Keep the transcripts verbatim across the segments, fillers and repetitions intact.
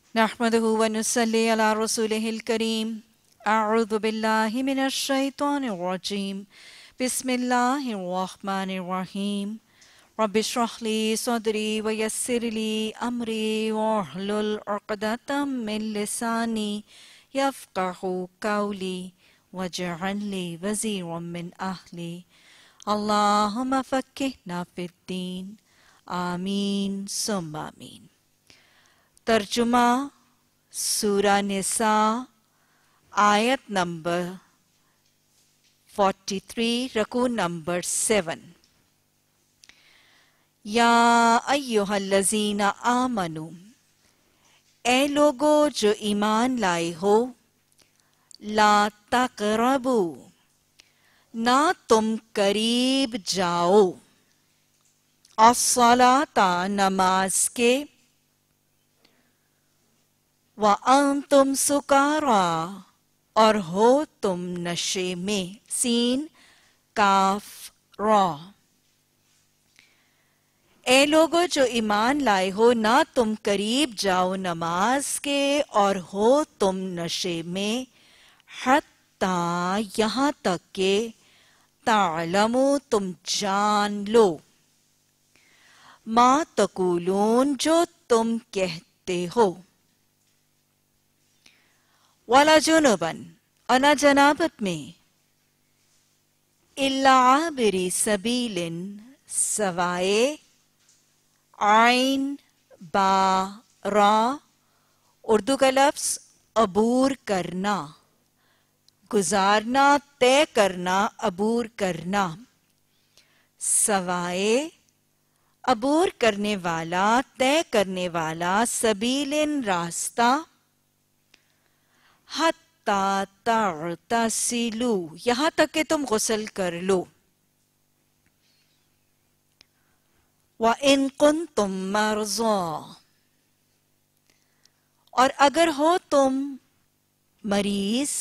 नहमदुहु व नुसल्ली अला रसूलिहिल करीम। अऊज़ु बिल्लाहि मिनश शैतानिर रजीम। बिस्मिल्लाहिर रहमानिर रहीम। रब्बि इश्रह ली सदरी व यस्सिर ली अमरी वहलुल उक़दतम मिन लिसानी यफ़क़हू क़ौली वजअल ली वज़ीरम मिन अहली। अल्लाहुम्मा फ़क़्क़िहना फ़िद्दीन। आमीन सुम्मा आमीन। तर्जुमा सूरा निसा आयत नंबर तैंतालीस रकू नंबर सेवन। या अय्युहल्लज़ीना आमनू, ए लोगो जो ईमान लाए हो, ला तक़रबू, ना तुम करीब जाओ, अस्सलाता नमाज के, व अंतुम सुकारा, और हो तुम नशे में, सीन काफ रा। ए लोगो जो ईमान लाए हो, ना तुम करीब जाओ नमाज के और हो तुम नशे में, हत्ता यहाँ तक के तालमो तुम जान लो, मा तकूलून जो तुम कहते हो, वाला जुनुबन अना जनाबत में, इल्ला आबिरी सबीलिन सवाए आइन बा रा, उर्दू का लफ्ज अबूर करना, गुजारना, तय करना, अबूर करना। सवाए अबूर करने वाला, तय करने वाला, सबीलिन रास्ता, हत्ता तअतसिलू, यहाँ तक कि तुम गुस्ल कर लो, व इन कुंतुम मर्ज़ा, और अगर हो तुम मरीज,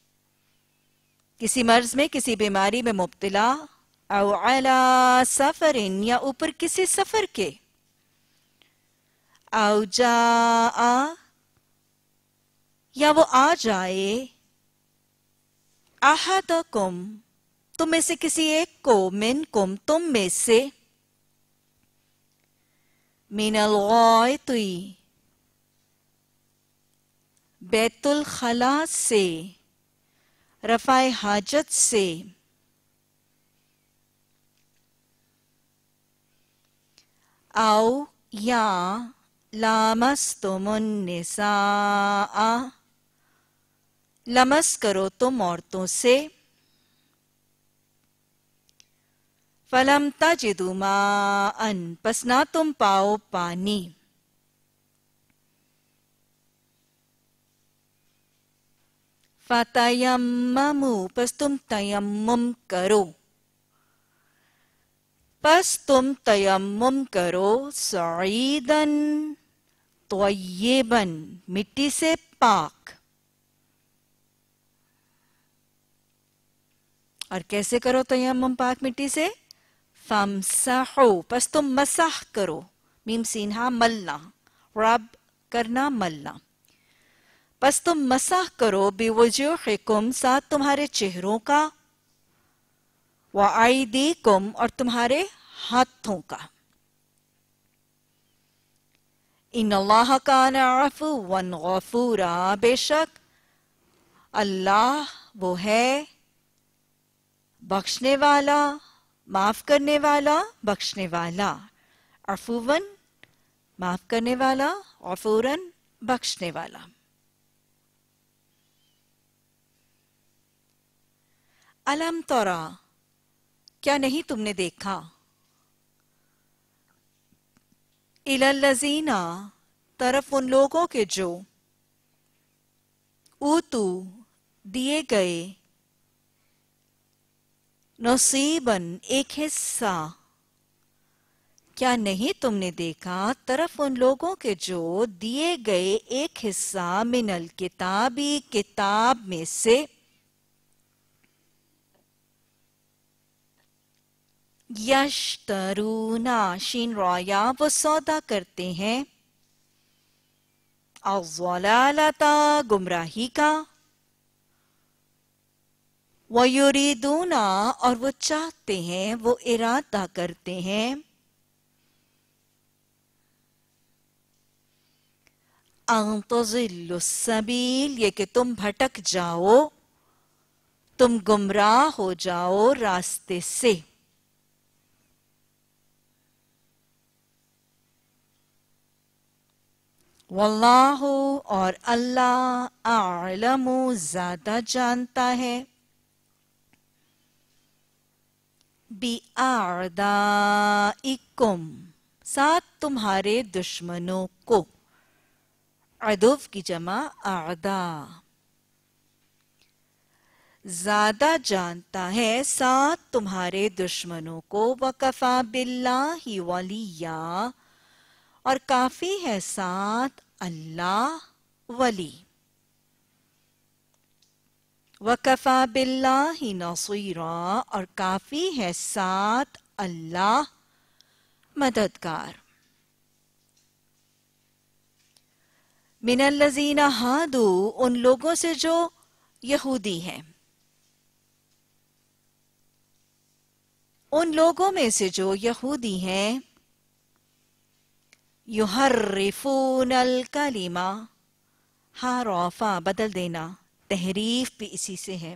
किसी मर्ज में, किसी बीमारी में मुब्तला, औ अला सफरिन, या ऊपर किसी सफर के, औ जाआ, या वो आ जाए, अहदकुम, तुम में से किसी एक को, मिनकुम, तुम में से, मिनल गायती, बैतुल खला से, रफ़ाए हाजत से, औ या लामस्तुमुन निसाअ, लमस करो तुम औरतों से, फलम तजिदु माअन, पस ना तुम पाओ पानी, फतयम्ममू, पस तुम तयम्मुम करो, पस तुम तयम्मुम करो, सईदन तय्यिबन, मिट्टी से पाक। और कैसे करो तयम्मुम पाक मिट्टी से? फमसहू, पस तुम मसह करो, मीम सीन्हा मलना, रब करना, मलना, पस तुम मसह करो, बिवुजूहिकुम, साथ तुम्हारे चेहरों का, व आइदीकुम, और तुम्हारे हाथों का। इन्नल्लाह काना अफ़ुव्वन गफ़ूरा, बेशक अल्लाह वो है बख्शने वाला, माफ करने वाला, बख्शने वाला। अफ़ुवन माफ करने वाला, गफ़ूरन बख्शने वाला। अलम तरा, क्या नहीं तुमने देखा, इलल्लज़ीना, तरफ उन लोगों के जो, ऊतू, दिए गए, नसीबन, एक हिस्सा, क्या नहीं तुमने देखा, तरफ उन लोगों के जो दिए गए एक हिस्सा, मिनल किताबी, किताब में से, यश्तरूना, शीन रॉया, वो सौदा करते हैं, الضلالتا گمراہی کا، وَيُرِيدُونَ اور وہ چاہتے ہیں، وہ ارادہ کرتے ہیں، أَن تَضِلُّوا السَّبِيلَ یہ کہ تم بھٹک جاؤ، تم گمراہ ہو جاؤ راستے سے۔ واللہ اور اللہ اعلم زیادہ جانتا ہے، بِأَعْدَائِكُمْ ساتھ تمہارے دشمنوں کو، عدو کی جمع اعداء، زیادہ جانتا ہے ساتھ تمہارے دشمنوں کو، وَكَفَى بِاللَّهِ وَلِيًّا اور کافی ہے ساتھ اللہ ولی، وَكَفَى بِاللَّهِ نَصِيرًا اور کافی ہے ساتھ اللہ مددگار۔ من الذین ہادوا ان لوگوں سے جو یہودی ہیں، ان لوگوں میں سے جو یہودی ہیں، یحرفون الکلمہ حرفا بدل دینا، تحریف بھی اسی سے ہے،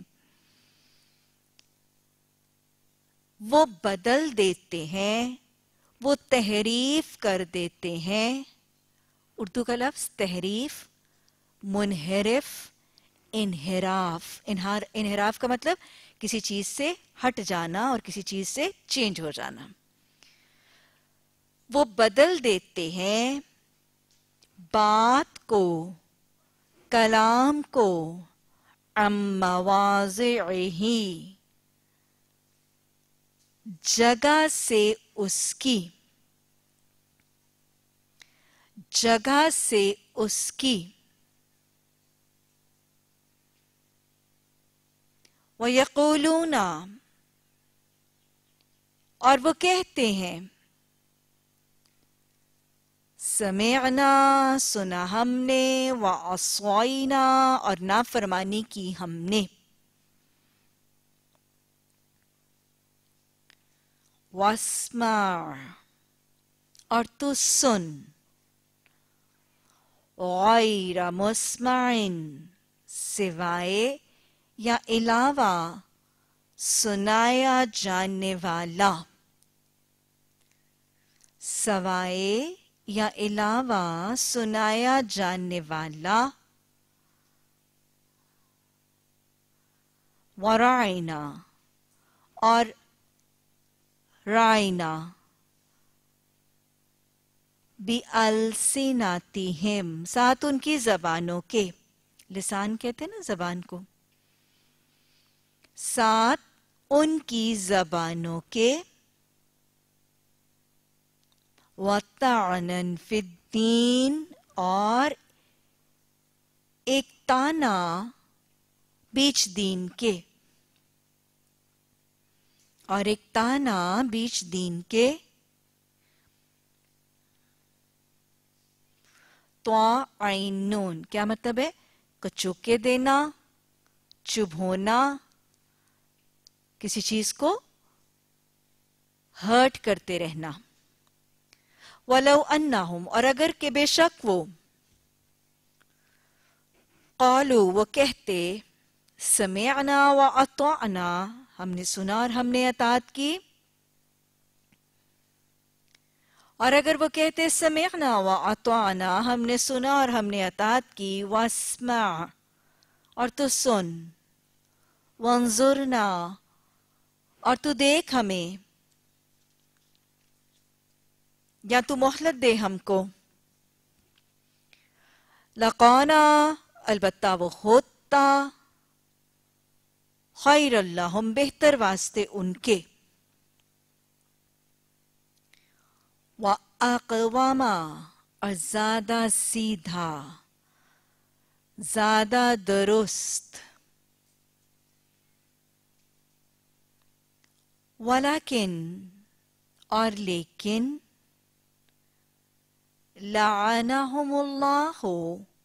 وہ بدل دیتے ہیں، وہ تحریف کر دیتے ہیں۔ اردو کا لفظ تحریف، منحرف، انحراف، انحار- انحراف کا مطلب کسی چیز سے ہٹ جانا اور کسی چیز سے چینج ہو جانا۔ وہ بدل دیتے ہیں بات کو، کلام کو، عن مواضعہ جگہ سے اس کی، جگہ سے اس کی، وَيَقُولُونَ اور وہ کہتے ہیں، سمعنا سنا ہم نے، وعصینا اور نافرمانی کی ہم نے، واسمع اور تو سن، غیر مسمع سوائے یا علاوہ سنایا جانے والا، سوائے یا علاوہ سنایا جانے والا، ورائنا اور رائنا، بِأَلْسِنَتِهِمْ ساتھ ان کی زبانوں کے، لسان کہتے ہیں نا زبان کو، ساتھ ان کی زبانوں کے، وَطَعْنًا فِي الدِّينِ اور ایک تانا بیچ دین کے، اور ایک تانا بیچ دین کے، طَاعِنُونَ کیا مطلب ہے؟ کچوکے دینا، چبھونا، کسی چیز کو ہرٹ کرتے رہنا۔ وَلَوْ أَنَّهُمْ اور اگر کہ بے شک وہ، قالوا وہ کہتے، سمعنا وَأَطَعْنَا ہم نے سنا اور ہم نے اطاعت کی، اور اگر وہ کہتے سمعنا وَأَطَعْنَا ہم نے سنا اور ہم نے اطاعت کی، وَاسْمَعْ اور تو سن، وَانظُرْنَا اور تو دیکھ ہمیں، یا تو مہلت دے ہم کو، لَقَانَا البتہ وہ ہوتا، خیر اللہم بہتر واسطے ان کے، وَأَقْوَمَا اور زیادہ سیدھا، زیادہ درست، وَلَكِن اور لیکن، لعنہم اللہ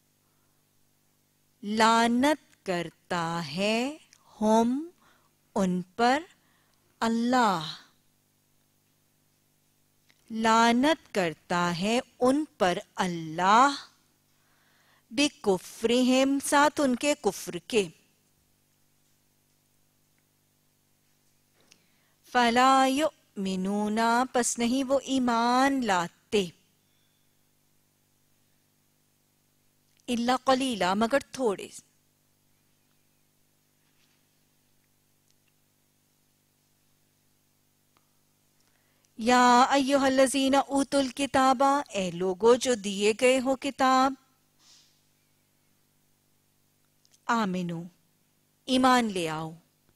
लानत करता है हम उन पर अल्लाह, लानत करता है उन पर अल्लाह, बिकुफ्रिहिम साथ उनके कुफ्र के, फला युमिनूना पस नहीं वो ईमान लाते, इल्ला कलीला मगर थोड़े। या अय्युहल्लज़ीना ऊतुल किताबा, ए लोगो जो दिए गए हो किताब, आमिनु ईमान ले आओ,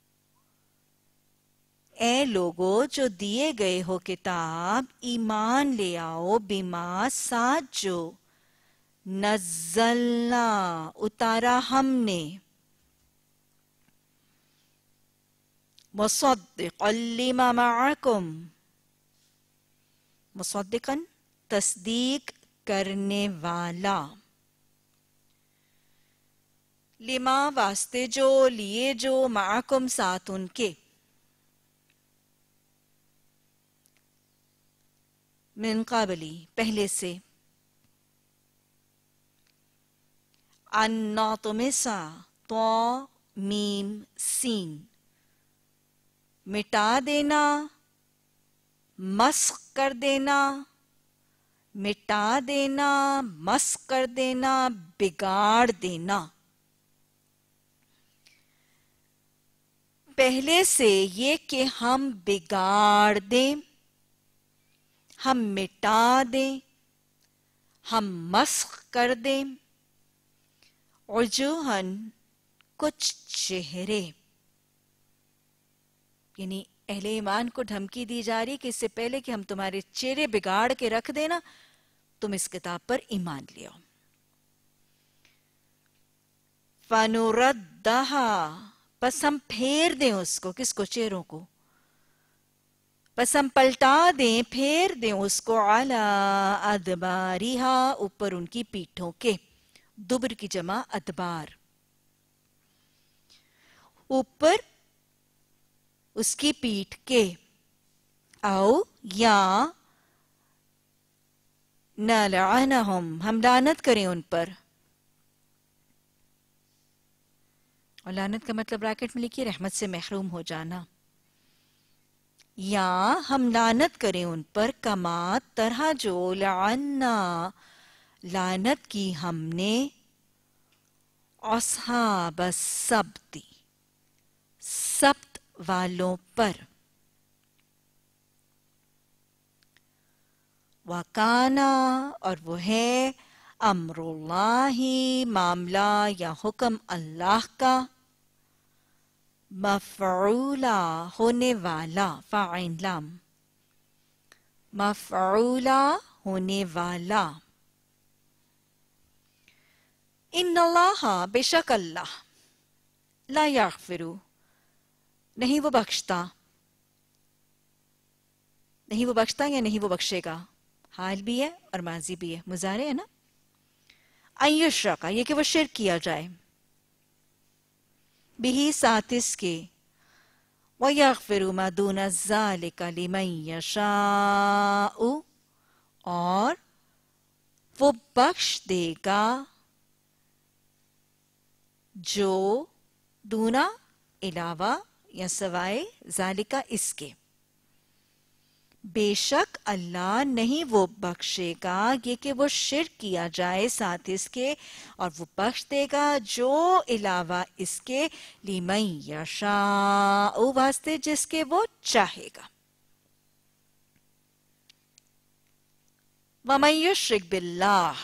ए लोगो जो दिए गए हो किताब ईमान ले आओ, बिमा साथ जो नज़्ज़लना उतारा हमने, मुसद्दिक़न लिमा मअकुम, मुसद्दिक़न तस्दीक करने वाला, लिमा वास्ते जो, लिए जो, मअकुम साथ उनके, मिन क़बली पहले से, अन्नातुमिसा तो मीम सीन मिटा देना, मस्ख कर देना, मिटा देना, मस्ख कर देना, बिगाड़ देना। पहले से ये कि हम बिगाड़ दें, हम मिटा दें, हम मस्ख कर दें, उजूहन कुछ चेहरे, यानी अहले ईमान को धमकी दी जा रही कि इससे पहले कि हम तुम्हारे चेहरे बिगाड़ के रख देना, तुम इस किताब पर ईमान ले आओ। फनुरद्दहा बस हम फेर दें उसको, किसको? चेहरों को। बस हम पलटा दें, फेर दें उसको, अला अदबारिहा ऊपर उनकी पीठों के, दुबर की जमा अदबार, ऊपर उसकी पीठ के, आओ या नलअनहुम हम लानत करें उन पर, और लानत का मतलब ब्रैकेट में लिखिए रहमत से महरूम हो जाना, या हम लानत करें उन पर, कमा तरह जो लअन्ना लानत की हमने, अस्हाब सब्ती सब्त वालों पर, वकाना और वो है, अम्रुल्लाही मामला या हुक्म अल्लाह का, मफ़ऊला होने वाला, फ़ाइल लाम, मफ़ऊला होने वाला, इन्नल्लाहा बेशक अल्लाह, ला यग़फ़िरु नहीं वो बख्शता, नहीं वो बख्शता या नहीं वो बख्शेगा, हाल भी है और माजी भी है, मुज़ारे है ना। अय्युश्रका ये कि वो शिर्क किया जाए, बिही साथ इसके, व यग़फ़िरु मा दूना ज़ालिका लिमन यशाउ और वो बख्श देगा जो दूना इलावा या सवाए ज़ालिका इसके, बेशक अल्लाह नहीं वो बख्शेगा ये कि वो शिर्क किया जाए साथ इसके, और वो बख्श देगा जो इलावा इसके, लिमन यशाउ वास्ते जिसके वो चाहेगा। वमन युश्रिक बिल्लाह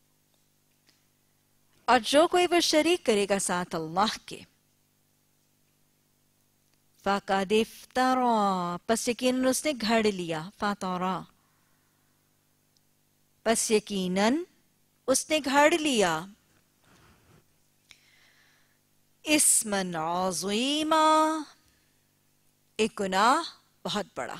और जो कोई वो शरीक करेगा साथ अल्लाह के, फ़क़द इफ़्तरा पस यकीनन उसने घड़ लिया, फ़तरा पस यकीनन उसने घड़ लिया, इस्मन अज़ीमा एक गुनाह बहुत बड़ा।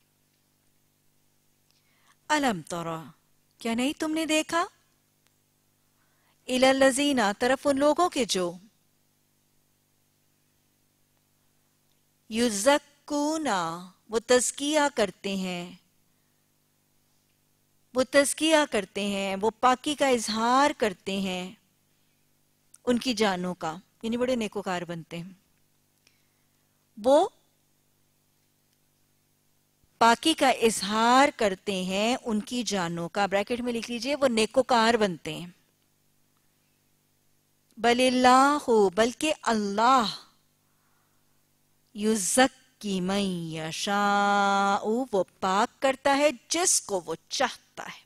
अलम तरा क्या नहीं तुमने देखा, इलल्लज़ीना तरफ उन लोगों के जो युज़क्कूना वो तज़किया करते हैं वो तज़किया करते हैं वो पाकी का इजहार करते हैं उनकी जानों का, यानी बड़े नेकोकार बनते हैं। वो पाकी का इजहार करते हैं उनकी जानों का, ब्रैकेट में लिख लीजिए, वो नेकोकार बनते हैं। बलिल्लाहु बल्कि अल्लाह युज़क्की मन यशाउ वो पाक करता है जिसको वो चाहता है।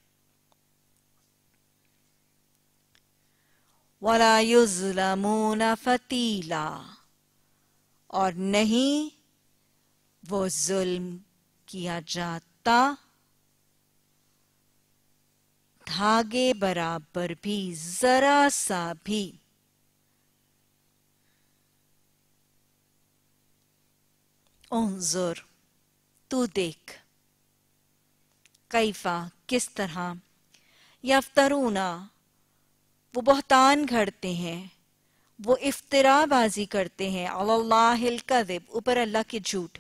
वला युज़लमूना फतीला और नहीं वो जुल्म किया जाता धागे बराबर भी, जरा सा भी। उन्जुर तू देख, कैफा किस तरह, यफ्तरूना वो बहतान घड़ते हैं, वो इफ्तिराबाजी करते हैं, अल्लाहिल कज़िब ऊपर अल्लाह के झूठ।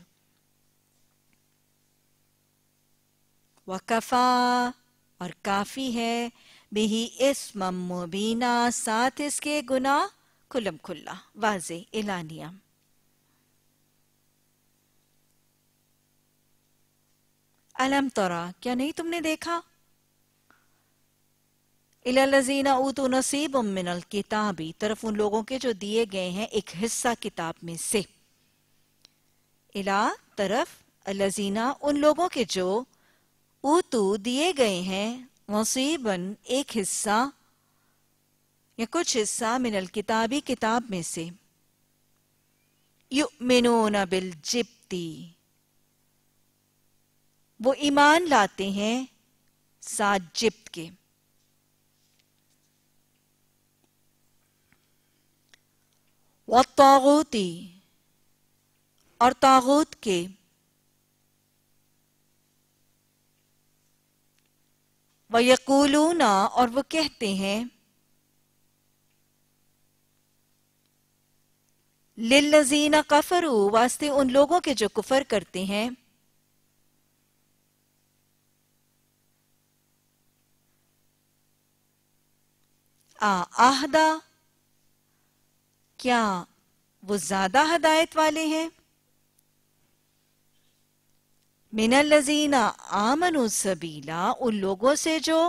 वकफा और काफी है, बिही इस्मम मुबीना साथ इसके गुनाह खुल्लम खुल्ला वाज़े एलानिया। अलम तरा क्या नहीं तुमने देखा, इलल्लज़ीना ऊतू नसीबुम मिनल किताबी तरफ उन लोगों के जो दिए गए हैं एक हिस्सा किताब में से। इला तरफ, अल्लज़ीना उन लोगों के जो ऊतू दिए गए हैं, नसीबन एक हिस्सा या कुछ हिस्सा, मिनल किताबी किताब में से। युमिनूना बिल जिब्ती वो ईमान लाते हैं साथ जिब्त के। वत्तागूती और तागूत के। वयकूलूना और वो कहते हैं, लिल्लज़ीना कफरू वास्ते उन लोगों के जो कुफर करते हैं, आ आहदा क्या वो ज्यादा हदायत वाले हैं, मिनल्लज़ीना आमनु सबीला उन लोगों से जो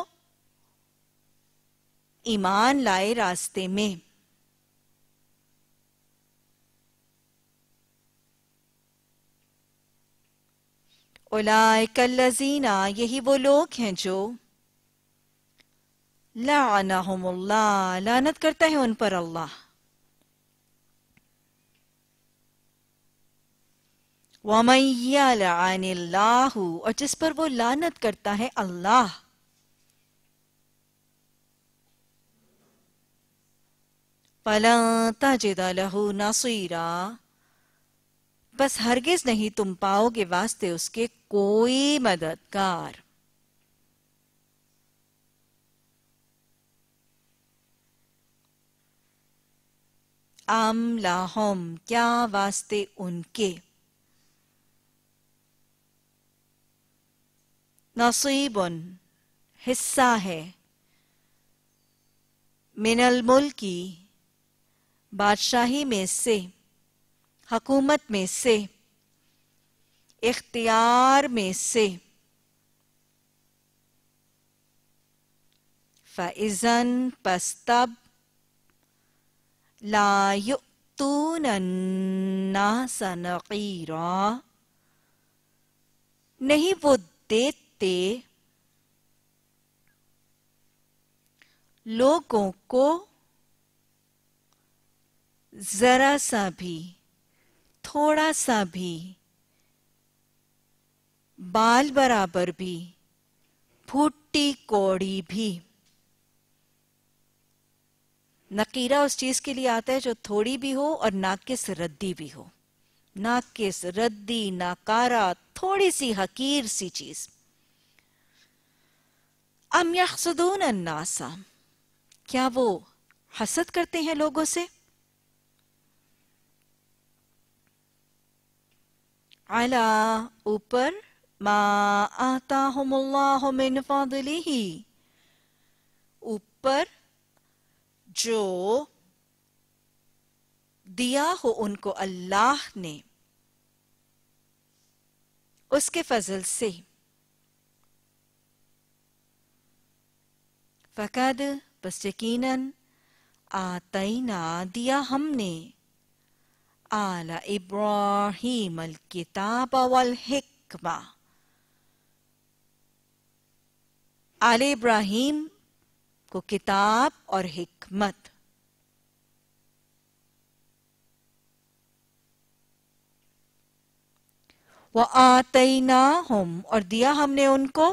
ईमान लाए रास्ते में। उलाइकल्लज़ीना यही वो लोग हैं जो लाअनहुमुल्लाह लानत करता है उन पर अल्लाह। वमन यलअनिल्लाहु और जिस पर वो लानत करता है अल्लाह, फलन तजिद लहू नसीरा बस हरगिज नहीं तुम पाओगे वास्ते उसके कोई मददगार। आम लाहुम क्या वास्ते उनके, नसीबुन हिस्सा है, मिनल मुल्की बादशाही में से, हकूमत में से, इख्तियार में से। फ़इज़न पस तब ला युअतून अन्नास नक़ीरा नहीं वो देते लोगों को जरा सा भी, थोड़ा सा भी, बाल बराबर भी, फूटी कौड़ी भी। नकीरा उस चीज के लिए आता है जो थोड़ी भी हो और नाकिस रद्दी भी हो। नाकिस, रद्दी, नाकारा, थोड़ी सी हकीर सी चीज। अम यहसुदून अन्नासा क्या वो حسد کرتے ہیں لوگوں سے. علی اوپر ما آتاہم اللہ من فضلہ اوپر جو دیا ہو ان کو اللہ نے اس کے فضل سے. فقد بس یقیناً آتینا دیا ہم نے آل ابراہیم الکتاب والحکمہ آل ابراہیم کو کتاب اور حکمت. وآتیناہم اور دیا ہم نے ان کو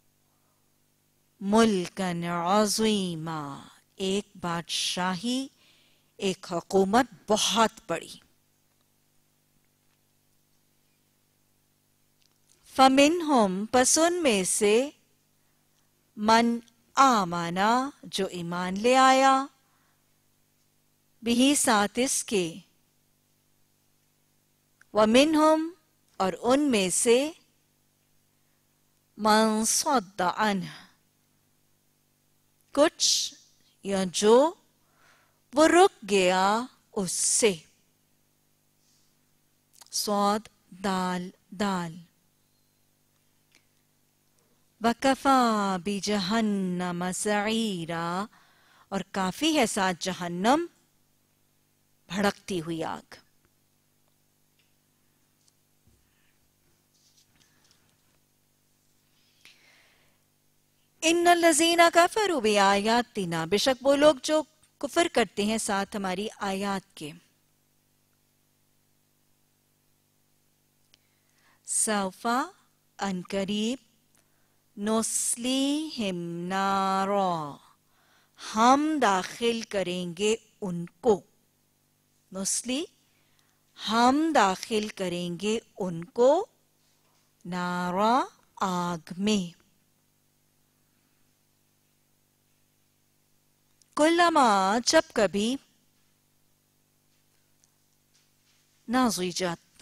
ملکن عظیما ایک بادشاہی ایک حکومت بہت بڑی. فمنہم پس ان میں سے من آمنا جو ایمان لے آیا بھی ساتھ اس کے ومنہم اور ان میں سے من صد عنہ کچھ یا جو وہ رک گیا اس سے. صاد دال دال. وَكَفَى بِجَهَنَّمَ سَعِيرًا اور کافی ہے ساتھ جہنم بھڑکتی ہوئی آگ. ان الذین کفروا بآیاتنا بے شک وہ لوگ جو کفر کرتے ہیں ساتھ ہماری آیات کے. سوف ان قریب نسلیہم نارا ہم داخل کریں گے ان کو. نسلی ہم داخل کریں گے ان کو نارا آگ میں. کلما جب کبھی ناضجت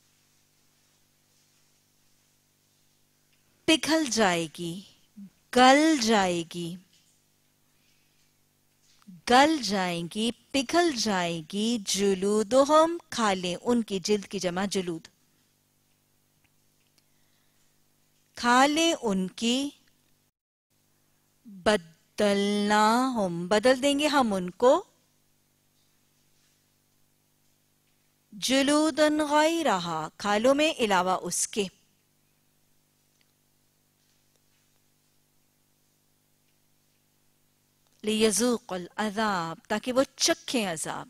پگھل جائے گی گل جائے گی گل جائیں گی پگھل جائے گی جلودہم کھالیں ان کی جلد کی جمع جلود کھالیں ان کی بدلناہم بدل دیں گے ہم ان کو جلودن غیرہا کھالوں میں علاوہ اس کے لیذوق العذاب تاکہ وہ چکھیں عذاب.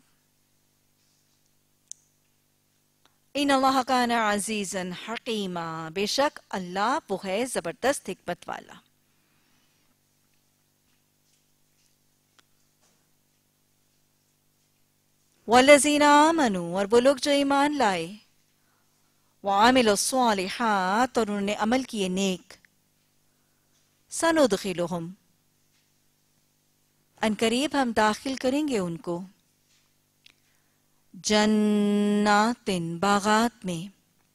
ان اللہ کان عزیزا حکیما بے شک اللہ وہ ہے زبردست حکمت والا. والذین آمنوا اور وہ لوگ جو ایمان لائے وعملوا الصالحات اور انہوں نے عمل کیے نیک سندخلہم ان قریب ہم داخل کریں گے ان کو جنات باغات میں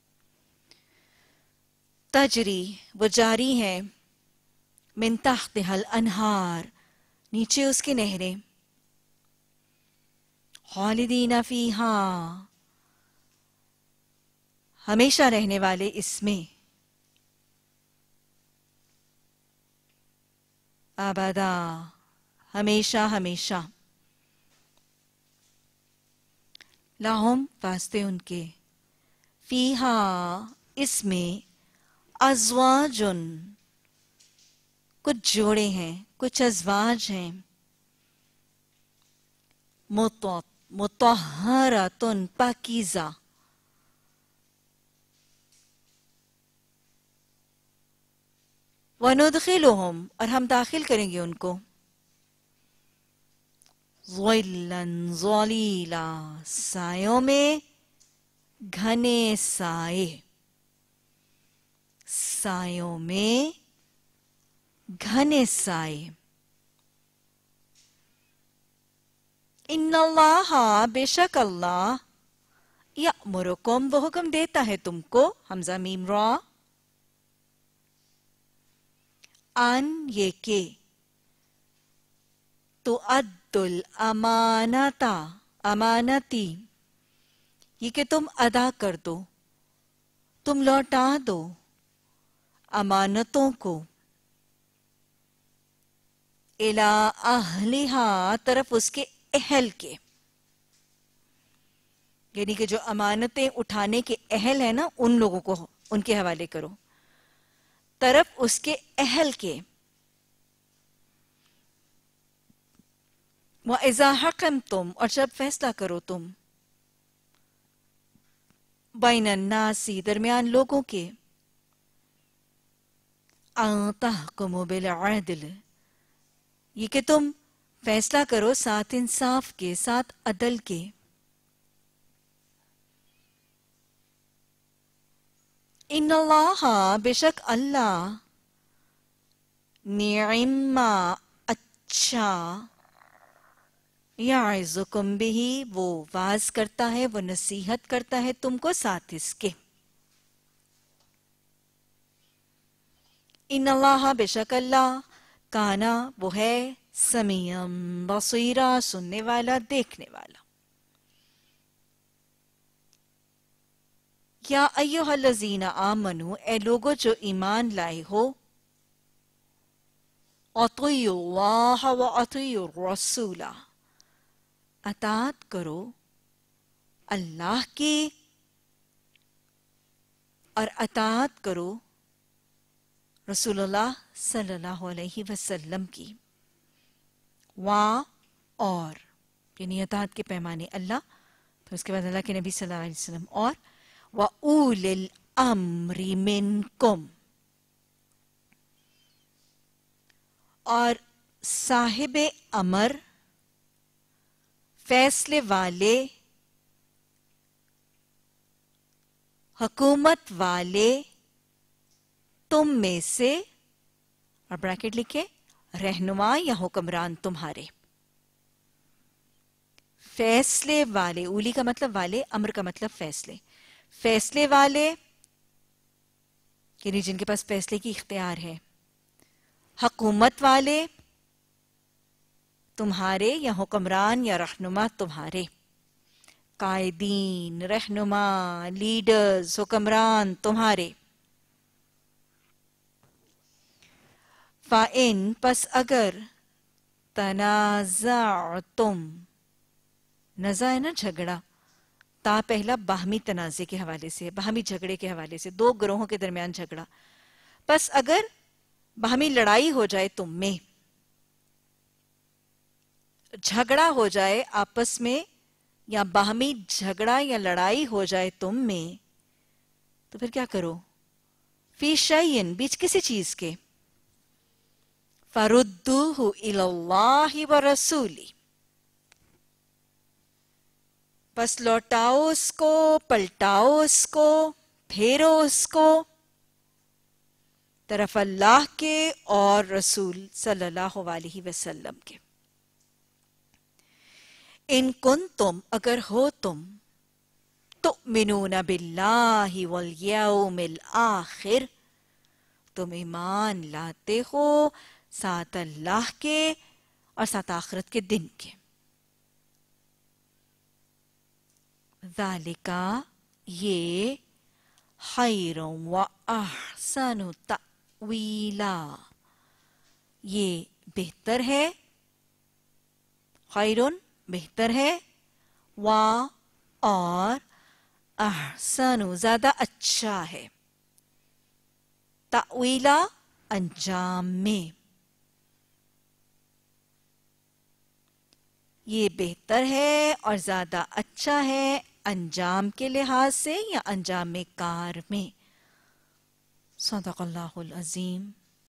تجری وہ جاری ہیں من تحتها الانہار نیچے اس کی نہریں خالدین فیہا ہمیشہ رہنے والے اس میں ابدا ہمیشہ ہمیشہ لہم واسطے ان کے فیہا اس میں ازواجن کچھ جوڑے ہیں کچھ ازواج ہیں مطہراتن پاکیزہ وندخلہم اور ہم داخل کریں گے ان کو ظلن ظلیلا سایوں میں گھنے سائے سایوں میں گھنے سائے ان اللہ بے شک اللہ یأمرکم وہ حکم دیتا ہے تم کو حمزہ میم را ان یہ کہ تؤدوا الامانتا امانتی یہ کہ تم ادا کر دو تم لوٹا دو امانتوں کو الی اہلہا طرف اس کے اہل کے یعنی کہ جو امانتیں اٹھانے کے اہل ہیں نا ان لوگوں کو ان کے حوالے کرو طرف اس کے اہل کے وَإِذَا حَكَمْتُمْ اور جب فیصلہ کرو تم بین الناس درمیان لوگوں کے ان تحکموا بالعدل یہ کہ تم فیصلہ کرو ساتھ انصاف کے ساتھ عدل کے ان اللہ بے شک اللہ نعم اچھا یعظکم بہ وہ واز کرتا ہے وہ نصیحت کرتا ہے تم کو ساتھ اس کے ان اللہ بے شک اللہ کانا وہ ہے سمیعا بصیرا سننے والا دیکھنے والا یا ایھا الذین آمنو اے لوگو جو ایمان لائے ہو اطیعوا اللہ و اطیعوا الرسول اطاعت کرو اللہ کی اور اطاعت کرو رسول اللہ صلی اللہ علیہ وسلم کی وا اور یعنی اطاعت کے پیمانے اللہ پھر اس کے بعد اللہ کے نبی صلی اللہ علیہ وسلم اور وَأُولِي الْأَمْرِ مِنْكُمْ اور صاحب امر فیصلے والے حکومت والے تم میں سے اور بریکٹ لکھے رہنما یا حکمران تمہارے فیصلے والے اولی کا مطلب والے امر کا مطلب فیصلے فیصلے والے یعنی جن کے پاس فیصلے کی اختیار ہے حکومت والے تمہارے یا حکمران یا رہنما تمہارے قائدین رہنما لیڈرز حکمران تمہارے فَإِن پس اگر تنازعتم نزا ہے نا جھگڑا تا پہلا باہمی تنازع کے حوالے سے باہمی جھگڑے کے حوالے سے دو گروہوں کے درمیان جھگڑا پس اگر باہمی لڑائی ہو جائے تم میں جھگڑا ہو جائے آپس میں یا باہمی جھگڑا یا لڑائی ہو جائے تم میں تو پھر کیا کرو فی شیئن بیچ کسی چیز کے فَرُدُّوهُ إِلَى اللَّهِ وَرَسُولِهِ پس لوٹاؤ اس کو پلٹاؤ اس کو پھیرو اس کو طرف اللہ کے اور رسول صلی اللہ علیہ وسلم کے ان کنتم اگر ہو تم تؤمنون باللہ والیوم الآخر تم ایمان لاتے ہو ساتھ اللہ کے اور ساتھ آخرت کے دن کے ذالکا یہ خیر و احسن تأویلا یہ بہتر ہے خیرن بہتر ہے و اور احسن زیادہ اچھا ہے تأویلا انجام میں یہ بہتر ہے اور زیادہ اچھا ہے انجام کے لحاظ سے یا انجام کار میں صدق اللہ العظیم